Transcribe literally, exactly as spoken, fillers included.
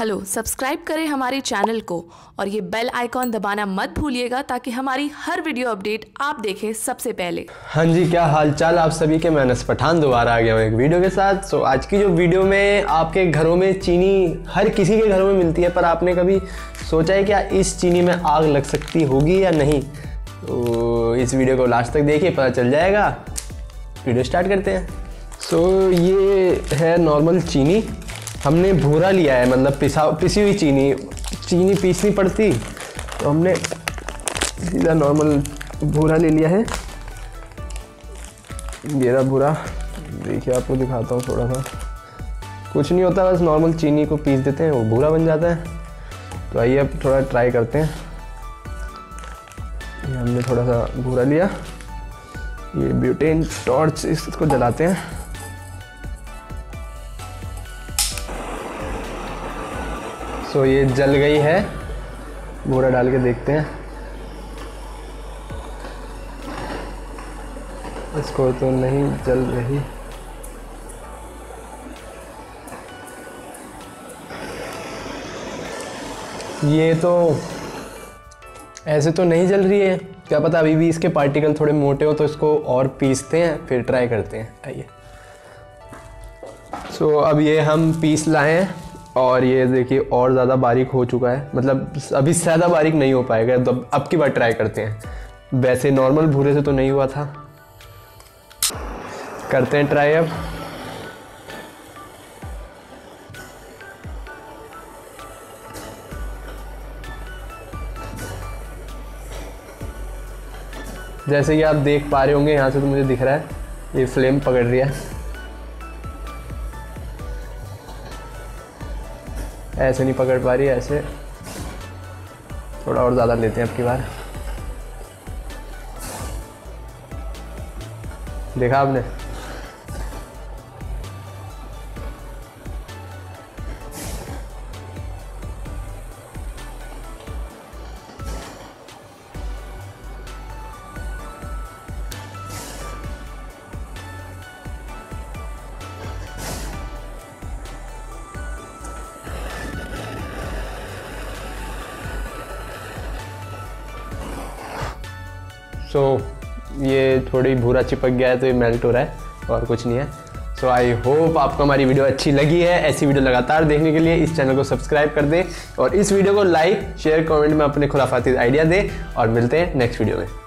Hello, subscribe करें हमारे channel को और ये बेल आइकॉन दबाना मत भूलिएगा ताकि हमारी हर वीडियो अपडेट आप देखें सबसे पहले। हाँ जी, क्या हाल चाल आप सभी के। मैं अनस पठान दोबारा आ गया हूँ एक वीडियो के साथ। सो आज की जो वीडियो में आपके घरों में चीनी हर किसी के घरों में मिलती है, पर आपने कभी सोचा है क्या इस चीनी में आग लग सकती होगी या नहीं? तो इस वीडियो को लास्ट तक देखिए, पता चल जाएगा। वीडियो स्टार्ट करते हैं। सो so, ये है नॉर्मल चीनी। हमने भूरा लिया है, मतलब पिसा पिसी हुई चीनी। चीनी पीसनी पड़ती तो हमने सीधा नॉर्मल भूरा ले लिया है। ये रहा भूरा, देखिए आपको दिखाता हूँ थोड़ा सा। कुछ नहीं होता, बस नॉर्मल चीनी को पीस देते हैं, वो भूरा बन जाता है। तो आइए अब थोड़ा ट्राई करते हैं। ये हमने थोड़ा सा भूरा लिया। ये ब्यूटेन टॉर्च, इसको जलाते हैं। सो so, ये जल गई है। भूरा डाल के देखते हैं। इसको तो नहीं जल रही। ये तो ऐसे तो नहीं जल रही है, क्या पता अभी भी इसके पार्टिकल थोड़े मोटे हो, तो इसको और पीसते हैं फिर ट्राई करते हैं। आइए। सो so, अब ये हम पीस लाए हैं और ये देखिए और ज़्यादा बारीक हो चुका है, मतलब अभी ज़्यादा बारीक नहीं हो पाएगा। तो अब की बार ट्राई करते हैं। वैसे नॉर्मल भूरे से तो नहीं हुआ था, करते हैं ट्राई अब। जैसे कि आप देख पा रहे होंगे, यहाँ से तो मुझे दिख रहा है ये फ्लेम पकड़ रही है। ऐसे नहीं पकड़ पा रही है, ऐसे थोड़ा और ज़्यादा लेते हैं अब की बार। देखा आपने? सो so, ये थोड़ी भूरा चिपक गया है तो ये मेल्ट हो रहा है और कुछ नहीं है। सो आई होप आपको हमारी वीडियो अच्छी लगी है। ऐसी वीडियो लगातार देखने के लिए इस चैनल को सब्सक्राइब कर दें और इस वीडियो को लाइक शेयर कमेंट में अपने खुराफाती आइडिया दें। और मिलते हैं नेक्स्ट वीडियो में।